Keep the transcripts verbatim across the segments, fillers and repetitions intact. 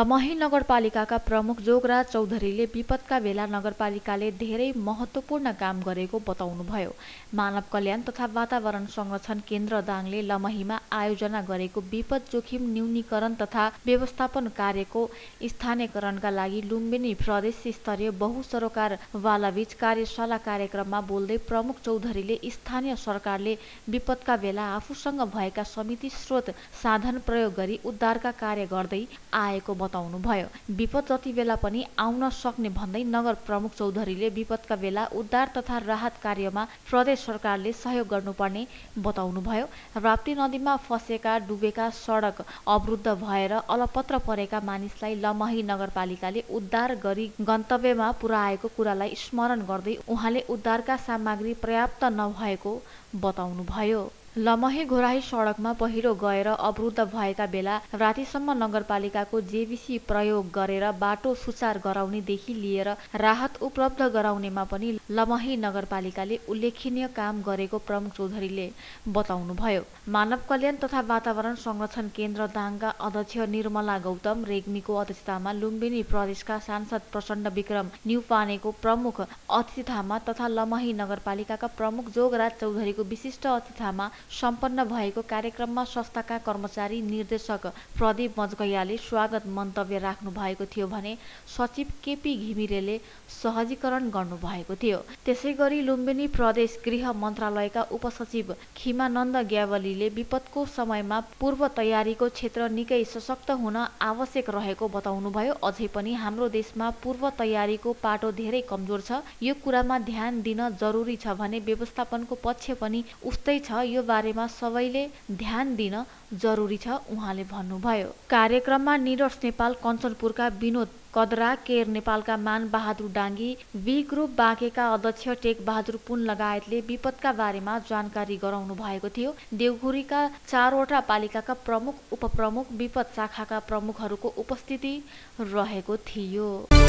लमही नगरपालिकाका प्रमुख जोगराज चौधरीले विपदका बेला नगरपालिकाले धेरै महत्त्वपूर्ण काम गरेको बताउनुभयो। मानव कल्याण तथा वातावरण संरक्षण केन्द्र दाङले लमहीमा आयोजना गरेको विपद जोखिम न्यूनीकरण तथा व्यवस्थापन कार्यको स्थानीयकरणका लागि लुम्बिनी प्रदेश स्तरीय बहुसरोकारवालाबीच कार्यशाला कार्यक्रममा बोल्दै प्रमुख चौधरीले स्थानीय सरकारले विपदका बेला आफूसँग भएका समिति स्रोत साधन प्रयोग गरी उद्धारका कार्य गर्दै आएको बताउनुभयो। विपद जति बेला पनि आउन सक्ने भन्दै नगर प्रमुख चौधरीले विपदका बेला उद्धार तथा राहत कार्यमा प्रदेश सरकारले सहयोग गर्नुपर्ने बताउनुभयो। राप्ती नदीमा फँसेका डुबेका सडक अवरुद्ध भएर अलपत्र परेका मानिसलाई लमही नगरपालिकाले उद्धार गरी गन्तव्यमा पुर्याएको कुरालाई स्मरण गर्दै उहाँले उद्धारका सामग्री पर्याप्त नभएको बताउनुभयो। लमही घोराही सडकमा पहिरो गएर अवरुद्ध भएका बेला रातिसम्म नगरपालिकाको जेबिसी प्रयोग गरेर बाटो सुचार गराउनेदेखि लिएर राहत उपलब्ध गराउनेमा पनि लमही नगरपालिकाले उल्लेखनीय काम गरेको प्रमुख चौधरीले बताउनुभयो। मानव कल्याण तथा वातावरण संरक्षण केन्द्र दाङका अध्यक्ष निर्मला गौतम रेग्मीको अध्यक्षतामा लुम्बिनी प्रदेशका सांसद प्रचण्ड विक्रम न्युपानेको प्रमुख अतिथितामा तथा लमही नगरपालिकाका प्रमुख जोगराज चौधरीको विशिष्ट अतिथितामा सम्पन्न भएको कार्यक्रममा संस्थाका कर्मचारी निर्देशक प्रदीप मजगैयाले स्वागत मन्तव्य राख्नु भएको थियो भने सचिव केपी घिमिरेले सहजीकरण गर्नुभएको थियो। त्यसै गरी लुम्बिनी प्रदेश गृह मन्त्रालयका उपसचिव खिमानन्द ग्यावलीले विपदको समयमा पूर्व तयारीको क्षेत्र निकै सशक्त हुन आवश्यक रहेको बताउनुभयो। अझै पनि हाम्रो देशमा पूर्व तयारीको पाटो धेरै कमजोर छ, यो कुरामा ध्यान दिन जरुरी छ भने व्यवस्थापनको पक्ष पनि उस्तै छ, यो बारेमा सबैले ध्यान दिन जरुरी छ उहाँले भन्नुभयो। कार्यक्रममा निडर्स नेपाल कञ्चनपुरका विनोद कदरा, केयर नेपालका मान बहादुर डाङ्गी, बी ग्रुप बाँकेका अध्यक्ष टेक बहादुर पुन लगायतले विपदका बारेमा जानकारी गराउनु भएको थियो। देउखुरीका चारवटा पालिकाका प्रमुख उपप्रमुख विपद शाखाका प्रमुखहरूको उपस्थिति रहेको थियो।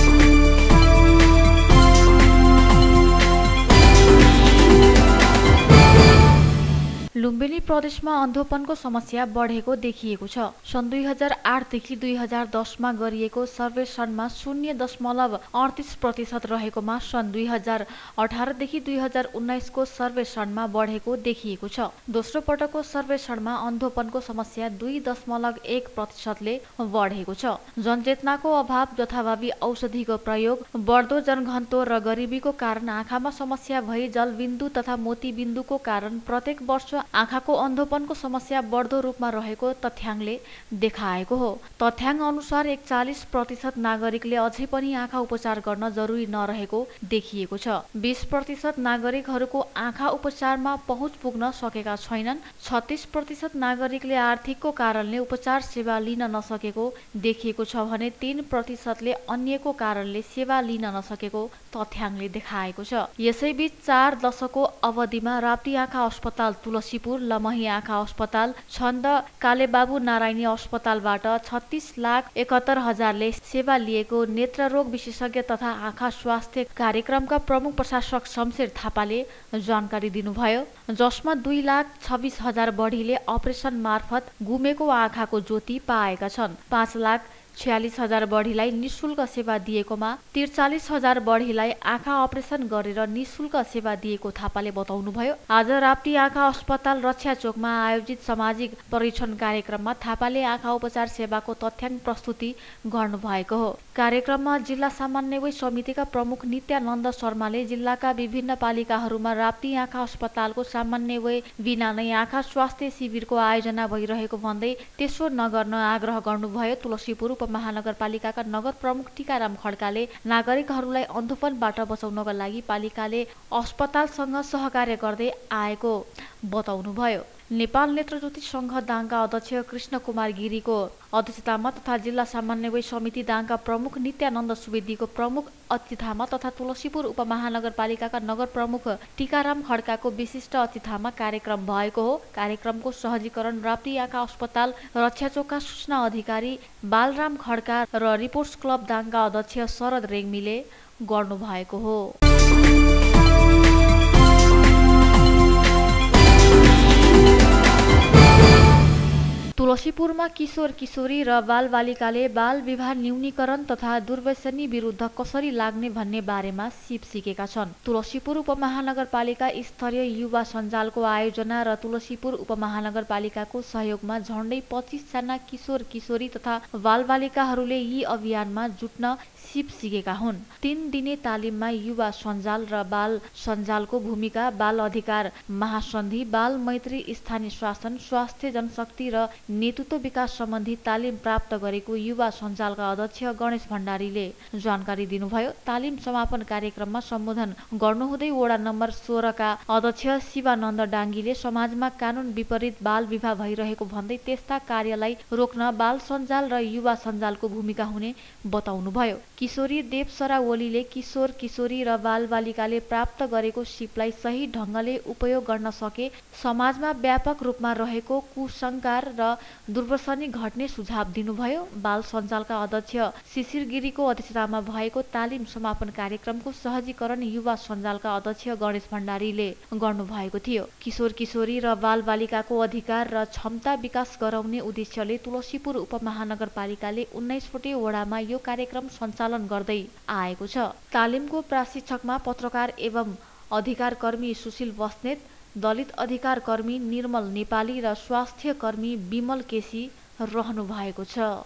लुम्बिनी प्रदेशमा अन्धोपनको समस्या बढेको देखिएको छ। सन् दुई हजार आठदेखि दुई हजार दसमा गरिएको सर्वेक्षणमा शून्य दशमलव अडतिस प्रतिशत रहेकोमा सन् दुई हजार अठारदेखि दुई हजार उन्नाइसको सर्वेक्षणमा बढेको देखिएको छ। दोस्रो पटकको सर्वेक्षणमा अन्धोपनको समस्या दुई दशमलव एक प्रतिशतले बढेको छ। जनचेतनाको अभाव, जथाभावी औषधिको प्रयोग, बढ्दो जनघनत्व र गरिबीको कारण आँखामा समस्या भई जलबिन्दु तथा मोतीबिन्दुको कारण प्रत्येक वर्ष आँखाको अन्धोपनको समस्या बढ्दो रूपमा रहेको तथ्याङ्कले देखाएको हो। तथ्याङ्क अनुसार एकचालिस प्रतिशत नागरिकले अझै पनि आँखा उपचार गर्न जरुरी नरहेको देखिएको छ। बीस प्रतिशत नागरिकहरूको आँखा उपचारमा पहुँच पुग्न सकेका छैनन्। छत्तीस प्रतिशत नागरिकले आर्थिकको कारणले उपचार सेवा लिन नसकेको देखिएको छ भने तीन प्रतिशतले अन्यको कारणले सेवा लिन नसकेको तथ्याङ्कले देखाएको छ। यसैबीच चार दशकको अवधिमा राप्ती आँखा अस्पताल तुलसीपुर, लमही आँखा अस्पताल, छन्द कालेबाबु नारायणी अस्पतालबाट छत्तीस लाख एकहत्तर हजारले सेवा लिएको नेत्ररोग विशेषज्ञ तथा आँखा स्वास्थ्य कार्यक्रमका प्रमुख प्रशासक शमशेर थापाले जानकारी दिनुभयो। जसमा दुई लाख छब्बिस हजार बढीले अपरेसन मार्फत गुमेको आँखाको ज्योति पाएका छन्। पाँच लाख छयालिस हजार बढीलाई निशुल्क सेवा दिएकोमा त्रिचालिस हजार बढीलाई आँखा अपरेसन गरेर निशुल्क सेवा दिएको थापाले बताउनुभयो। आज राप्ती आँखा अस्पताल रक्षा चोकमा आयोजित सामाजिक परीक्षण कार्यक्रममा थापाले आँखा उपचार सेवाको तथ्याङ्क प्रस्तुति गर्नुभएको हो। कार्यक्रममा जिल्ला समन्वय समितिका प्रमुख नित्यानन्द शर्माले जिल्लाका विभिन्न पालिकाहरूमा राप्ती आँखा अस्पतालको समन्वय बिना नै आँखा स्वास्थ्य शिविरको आयोजना भइरहेको भन्दै त्यसो नगर्न आग्रह गर्नुभयो। तुलसीपुर उपमहानगरपालिकाका नगर प्रमुख टीकाराम खड्काले नागरिकहरूलाई अन्धोपनबाट बचाउनका लागि पालिकाले अस्पतालसँग सहकार्य गर्दै आएको बताउनुभयो। नेपाल नेत्रज्योति संघ दाङका अध्यक्ष कृष्ण कुमार गिरीको अध्यक्षतामा तथा जिल्ला समन्वय समिति दाङका प्रमुख नित्यानन्द सुवेदीको प्रमुख अतिथितामा तथा तुलसीपुर उपमहानगरपालिकाका नगर प्रमुख टीकाराम खड्काको विशिष्ट अतिथितामा कार्यक्रम भएको हो। कार्यक्रमको सहजीकरण राप्ती आँखा अस्पताल रक्षाचोकका सूचना अधिकारी बालराम खड्का र रिपोर्ट्स क्लब दाङका अध्यक्ष शरद रेग्मीले गर्नुभएको हो। तुलसीपुरमा किशोर किशोरी र बालबालिकाले बाल विवाह न्यूनीकरण तथा दुर्व्यसनी विरुद्ध कसरी लाग्ने भन्ने बारेमा सिप सिकेका छन्। तुलसीपुर उपमहानगरपालिका स्तरीय युवा सञ्जालको आयोजना र तुलसीपुर उपमहानगरपालिकाको सहयोगमा झण्डै पच्चीस जना किशोर किशोरी तथा बालबालिकाहरूले यी अभियानमा जुट्न सिप सिकेका हुन्। तीन दिने तालिममा युवा सञ्जाल र बाल सञ्जालको भूमिका, बाल अधिकार महासन्धि, बाल मैत्री, स्थानीय शासन, स्वास्थ्य, जनशक्ति र नेतृत्व विकास सम्बन्धी तालिम प्राप्त गरेको युवा सञ्जालका अध्यक्ष गणेश भण्डारीले जानकारी दिनुभयो। तालिम समापन कार्यक्रममा सम्बोधन गर्नुहुँदै वडा नम्बर सोह्रका अध्यक्ष शिवानन्द डाङ्गीले समाजमा कानून विपरीत बाल विवाह भइरहेको भन्दै त्यस्ता कार्यलाई रोक्न बाल सञ्जाल र युवा सञ्जालको भूमिका हुने बताउनुभयो। किशोरी देवसरा ओलीले किशोर किशोरी र बालबालिकाले प्राप्त गरेको सिपलाई सही ढङ्गले उपयोग गर्न सके समाजमा व्यापक रूपमा रहेको कुसंस्कार र दुर्व्यसनी घट्ने सुझाव दिनुभयो। बाल सञ्जालका अध्यक्ष शिशिर गिरीको अध्यक्षतामा भएको तालिम समापन कार्यक्रमको सहजीकरण युवा सञ्जालका अध्यक्ष गणेश भण्डारीले गर्नुभएको थियो। किशोर किशोरी र बालबालिकाको अधिकार र क्षमता विकास गराउने उद्देश्यले तुलसीपुर उपमहानगरपालिकाले उन्नाइसवटै वडामा यो कार्यक्रम सञ्चालन गर्दै आएको छ। तालिमको प्रशिक्षकमा पत्रकार एवं अधिकार कर्मी सुशील बस्नेत, दलित अधिकार कर्मी निर्मल नेपाली र स्वास्थ्य कर्मी विमल केसी रहनु भएको छ।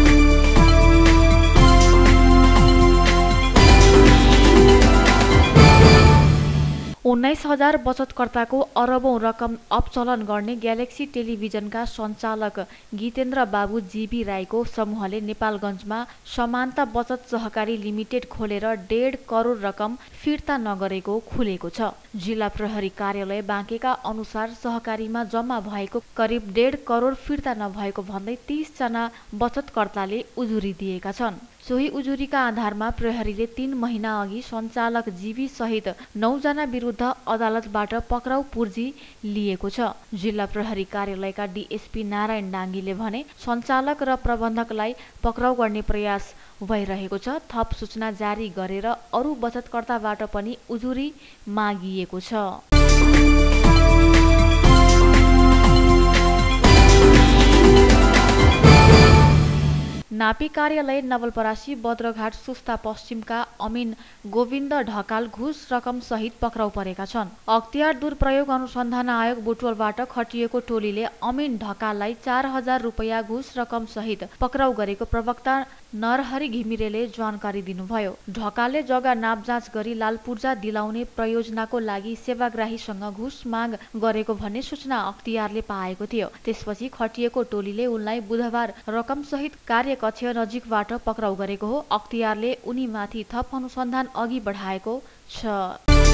उन्नाइस हजार बचतकर्ताको अरबौं रकम अपचलन गर्ने ग्यालेक्सी टेलिभिजनका सञ्चालक गीतेन्द्र बाबु जीबी राईको समूहले नेपालगञ्जमा समानता बचत सहकारी लिमिटेड खोलेर डेढ करोड रकम फिर्ता नगरेको खुलेको छ। जिल्ला प्रहरी कार्यालय बाँकेका अनुसार सहकारीमा जम्मा भएको करिब डेढ करोड फिर्ता नभएको भन्दै तीस जना बचतकर्ताले उजुरी दिएका छन्। सोही उजुरीका आधारमा प्रहरीले तीन महिना अघि सञ्चालक जीवी सहित नौ जना विरुद्ध अदालतबाट पक्राउ पूर्जी लिएको छ। जिल्ला प्रहरी कार्यालयका डीएसपी नारायण डाङ्गीले भने सञ्चालक र प्रबन्धकलाई पक्राउ गर्ने प्रयास भइरहेको छ। थप सूचना जारी गरेर अरू बचतकर्ताबाट पनि उजुरी मागिएको छ। नापी कार्यालय नवलपरासी बद्रघाट सुस्ता पश्चिमका अमिन गोविन्द ढकाल घुस रकम सहित पक्राउ परेका छन्। अख्तियार दुरुपयोग अनुसन्धान आयोग बुटवलबाट खटिएको टोलीले अमिन ढकाललाई चार हजार रुपियाँ घुस रकम सहित पक्राउ गरेको प्रवक्ता नरहरि घिमिरेले जानकारी दिनुभयो। ढकालले जग्गा नापजाँच गरी लालपूर्जा दिलाउने प्रयोजनाको लागि सेवाग्राहीसँग घुस माग गरेको भन्ने सूचना अख्तियारले पाएको थियो। त्यसपछि खटिएको टोलीले उनलाई बुधबार रकम सहित कार्य कक्ष नजिकबाट पक्राउ गरेको हो। अख्तियारले उनीमाथि थप अनुसन्धान अघि बढाएको छ।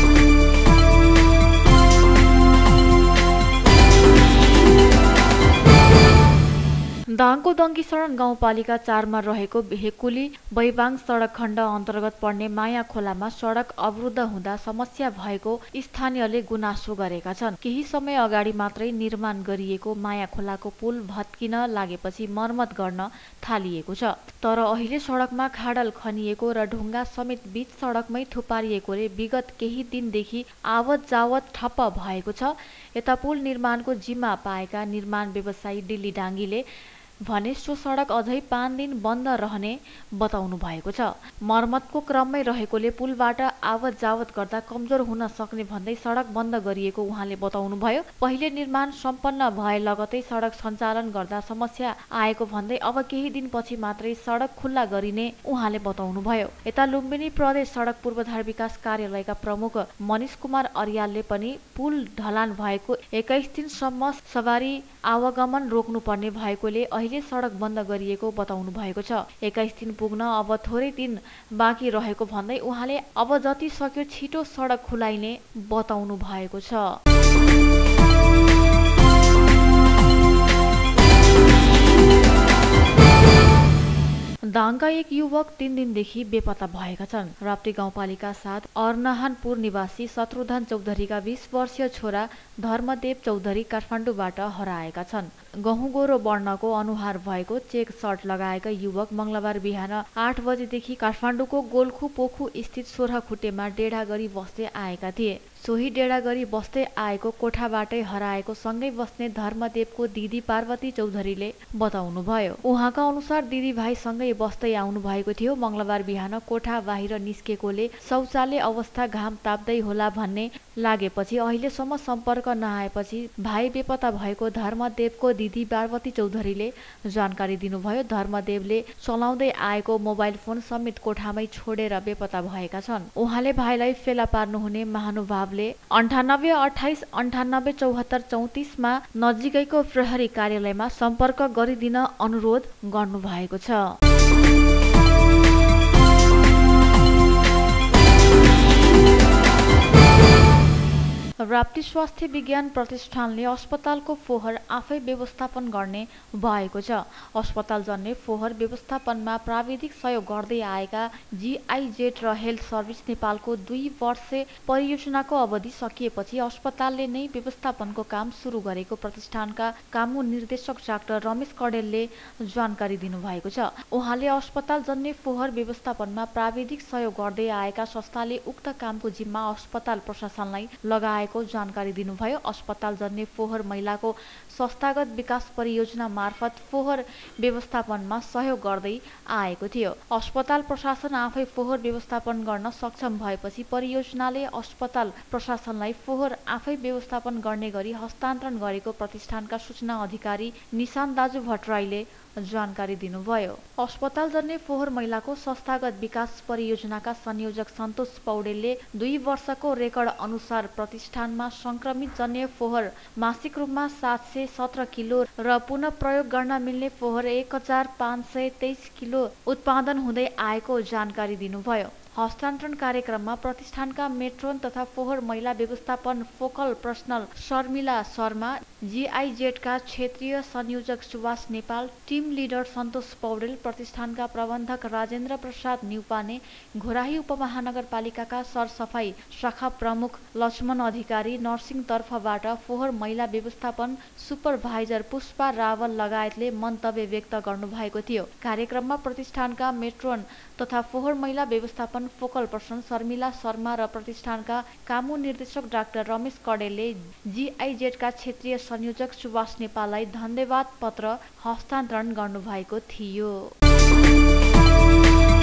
दाङको दङ्गीशरण गाउँपालिका चारमा रहेको भेकुली बैबाङ सडक खण्ड अन्तर्गत पर्ने माया खोलामा सडक अवरुद्ध हुँदा समस्या भएको स्थानीयले गुनासो गरेका छन्। केही समय अगाडि मात्रै निर्माण गरिएको माया खोलाको पुल भत्किन लागेपछि मर्मत गर्न थालिएको छ। तर अहिले सडकमा खाडल खनिएको र ढुङ्गा समेत बीच सडकमै थुपारिएकोले विगत केही दिनदेखि आवत जावत ठप्प भएको छ। यता पुल निर्माणको जिम्मा पाएका निर्माण व्यवसायी दिल्ली डाङ्गीले भने सो सडक अझै पाँच दिन बन्द रहने बताउनु भएको छ। मर्मतको क्रममै रहेकोले पुलबाट आवत जावत गर्दा कमजोर हुन सक्ने भन्दै सडक बन्द गरिएको उहाँले बताउनुभयो। पहिले निर्माण सम्पन्न भए लगतै सडक सञ्चालन गर्दा समस्या आएको भन्दै अब केही दिनपछि मात्रै सडक खुल्ला गरिने उहाँले बताउनुभयो। यता लुम्बिनी प्रदेश सडक पूर्वाधार विकास कार्यालयका प्रमुख मनिष कुमार अर्यालले पनि पुल ढलान भएको एक्काइस दिनसम्म सवारी आवागमन रोक्नुपर्ने भएकोले अहिले सडक बन्द गरिएको बताउनु भएको छ। एक्काइस दिन पुग्न अब थोरै दिन बाँकी रहेको भन्दै उहाँले अब जति सक्यो छिटो सडक खुलाइने बताउनु भएको छ। दाङका एक युवक तीन दिनदेखि बेपत्ता भएका छन्। राप्ती गाउँपालिका साथ अर्नहानपुर निवासी शत्रुधन चौधरीका बीस वर्षीय छोरा धर्मदेव चौधरी काठमाडौँबाट हराएका छन्। गहुँ गोरो वर्णको अनुहार भएको चेक सर्ट लगाएका युवक मंगलबार बिहान आठ बजेदेखि काठमाडौँको गोल्खु पोखु स्थित सोह्र खुट्टेमा डेढा गरी बस्दै आएका थिए। सोही डेरा गरी बस्दै आएको कोठाबाटै हराएको सँगै बस्ने धर्मदेवको दिदी पार्वती चौधरीले बताउनुभयो। उहाँका अनुसार दिदीभाइ सँगै बस्दै आउनु भएको थियो। मंगलबार बिहान कोठा बाहिर निस्केकोले शौचालय अवस्था घाम ताप्दै होला भन्ने लागेपछि अहिलेसम्म सम्पर्क नआएपछि भाइ बेपत्ता भएको धर्मदेवको दिदी पार्वती चौधरीले जानकारी दिनुभयो। धर्मदेवले चलाउँदै आएको मोबाइल फोन समेत कोठामै छोडेर बेपत्ता भएका छन्। उहाँले भाइलाई फेला पार्नुहुने महानुभावले अन्ठानब्बे अठाइस अन्ठानब्बे चौहत्तर चौतिसमा नजिकैको प्रहरी कार्यालयमा सम्पर्क गरिदिन अनुरोध गर्नुभएको छ। राप्ती स्वास्थ्य विज्ञान प्रतिष्ठानले अस्पतालको फोहोर आफै व्यवस्थापन गर्ने भएको छ। अस्पताल जन्य फोहोर व्यवस्थापनमा प्राविधिक सहयोग गर्दै आएका जीआईजेड र हेल्थ सर्भिस नेपालको दुई वर्षे परियोजनाको अवधि सकिएपछि अस्पतालले नै व्यवस्थापनको काम सुरु गरेको प्रतिष्ठानका कामु निर्देशक डाक्टर रमेश कडेलले जानकारी दिनुभएको छ। उहाँले अस्पताल जन्य फोहोर व्यवस्थापनमा प्राविधिक सहयोग गर्दै आएका संस्थाले उक्त कामको जिम्मा अस्पताल प्रशासनलाई लगाएको जानकारी दिनुभयो। अस्पताल जन्य फोहोर मैलाको संस्थागत विकास परियोजना मार्फत फोहोर व्यवस्थापनमा सहयोग गर्दै आएको थियो। अस्पताल प्रशासन आफै फोहोर व्यवस्थापन गर्न सक्षम भएपछि परियोजनाले अस्पताल प्रशासनलाई फोहोर आफै व्यवस्थापन गर्ने गरी हस्तान्तरण गरेको प्रतिष्ठानका सूचना अधिकारी निशान दाजु भट्टराईले जानकारी दिनुभयो। अस्पताल जन्य फोहोर मैलाको संस्थागत विकास परियोजनाका संयोजक सन्तोष पौडेलले दुई वर्षको रेकर्ड अनुसार प्रतिष्ठानमा संक्रमित जन्य फोहोर मासिक रूपमा सात सय सत्र किलो र पुनः प्रयोग गर्न मिल्ने फोहोर एक हजार पाँच सय तेइस किलो उत्पादन हुँदै आएको जानकारी दिनुभयो। हस्तान्तरण कार्यक्रममा प्रतिष्ठानका मेट्रोन तथा फोहोर मैला व्यवस्थापन फोकल पर्सनल शर्मिला शर्मा, जीआईजेडका क्षेत्रीय संयोजक सुभाष नेपाल, टिम लिडर सन्तोष पौडेल, प्रतिष्ठानका प्रबन्धक राजेन्द्र प्रसाद न्युपाने, घोराही उपमहानगरपालिकाका सरसफाई शाखा प्रमुख लक्ष्मण अधिकारी, नर्सिङ तर्फबाट फोहोर मैला व्यवस्थापन सुपरभाइजर पुष्पा रावल लगायतले मन्तव्य व्यक्त गर्नुभएको थियो। कार्यक्रममा प्रतिष्ठानका मेट्रोन तथा फोहोर मैला व्यवस्थापन फोकल पर्सन शर्मिला शर्मा र प्रतिष्ठानका कामु निर्देशक डाक्टर रमेश कडेलले जीआईजेडका क्षेत्रीय संयोजक सुभाष नेपाललाई धन्यवाद पत्र हस्तान्तरण गर्नुभएको थियो।